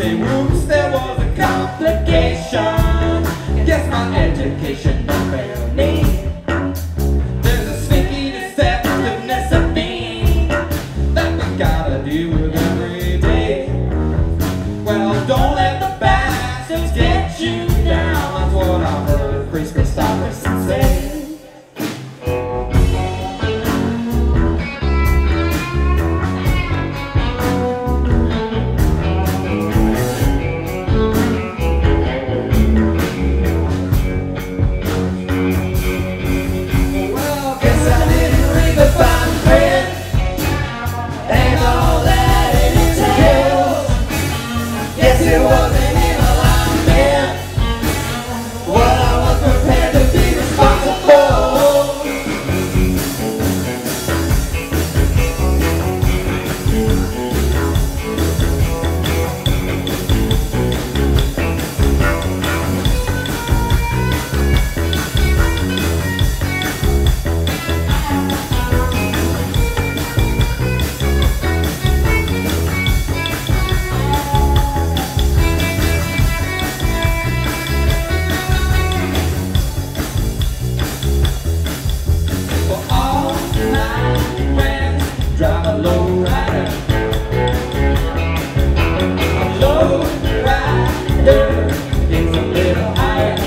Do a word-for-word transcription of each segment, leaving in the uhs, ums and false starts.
say whoops, there was a complication. Guess my education don't fail me. There's a sneaky deceptiveness of me that we gotta deal with every day. Well, don't let the bastards get you down. That's what I heard Priest Christopherson say. It wasn't in alignment. What I was prepared to be responsible. Drive a low rider. A low rider is a little higher.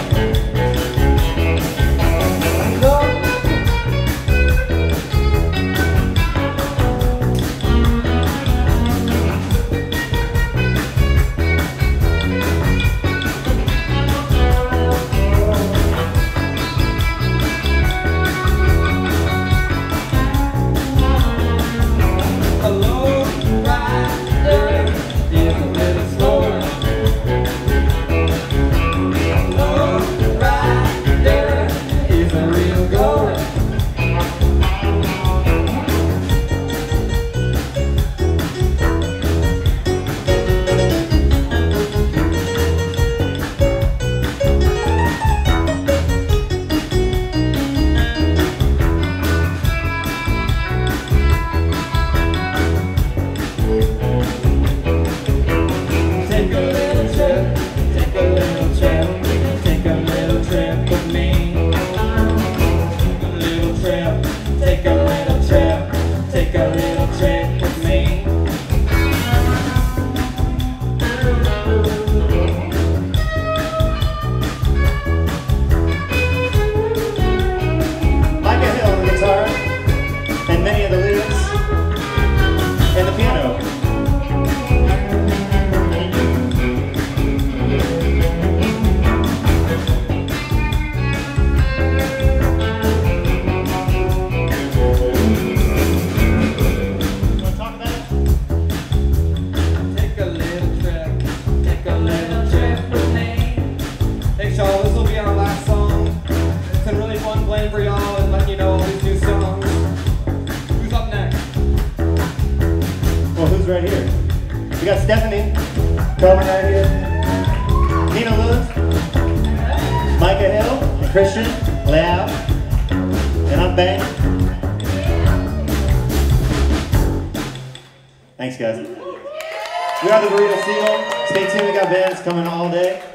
For y'all and letting you know all these new songs. Who's up next? Well, who's right here? We got Stephanie, Carmen right here, Nina Lewis, Micah Hill, and Christian, Lao, and I'm Ben. Thanks, guys. We are the Burrito Seagull. Stay tuned, we got bands coming all day.